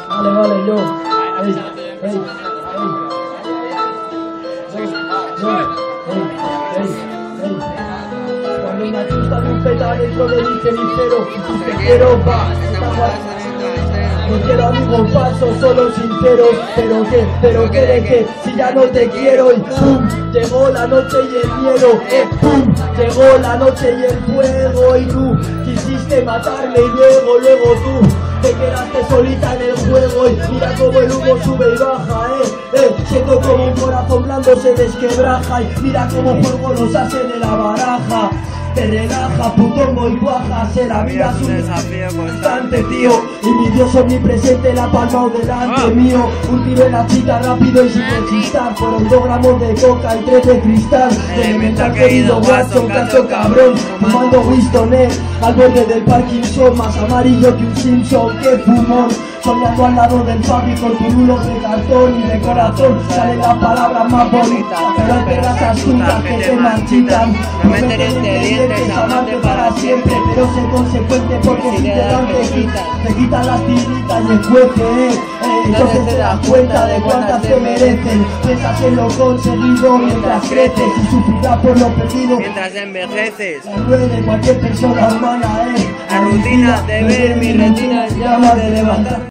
Vale, yo. Ey. Cuando una chusta de un peta dentro de mi cenicero, si te quiero, va. No quiero amigos falsos, solo sinceros. Pero qué de qué, si ya no te quiero. Y pum, llegó la noche y el miedo. Pum, llegó la noche y el fuego. Y tú quisiste matarme y luego tú te quedaste solita en el juego. Y mira como el humo sube y baja, siento como un corazón blando se desquebraja. Y mira como juego los hace de la baraja. Te relaja, putongo y cuaja, se la vida es un desafío constante, tío. Y mi Dios omnipresente la palma o delante mío. Un tiro en la chica rápido y sin rechistar. Fueron 2 gramos de coca y 3 de cristal. Elemental querido Watson, cacho cabrón. Fumando Winston, al borde del Parkinson. Más amarillo que un Simpson, que fumón. Soñando al lado del papi con turulos de cartón y de corazón. Salen las palabras más bonitas, pero hay pegas astutas que te marchitan. No meter entre dientes, amarte para siempre, pero sé consecuente porque si te dan te quitan las tiritas y el juez, entonces te das cuenta de cuántas te merecen. Piensas en lo conseguido mientras creces y sufrirás por lo perdido mientras envejeces. La rueda de cualquier persona humana, la rutina de ver mi retina llama de levantar.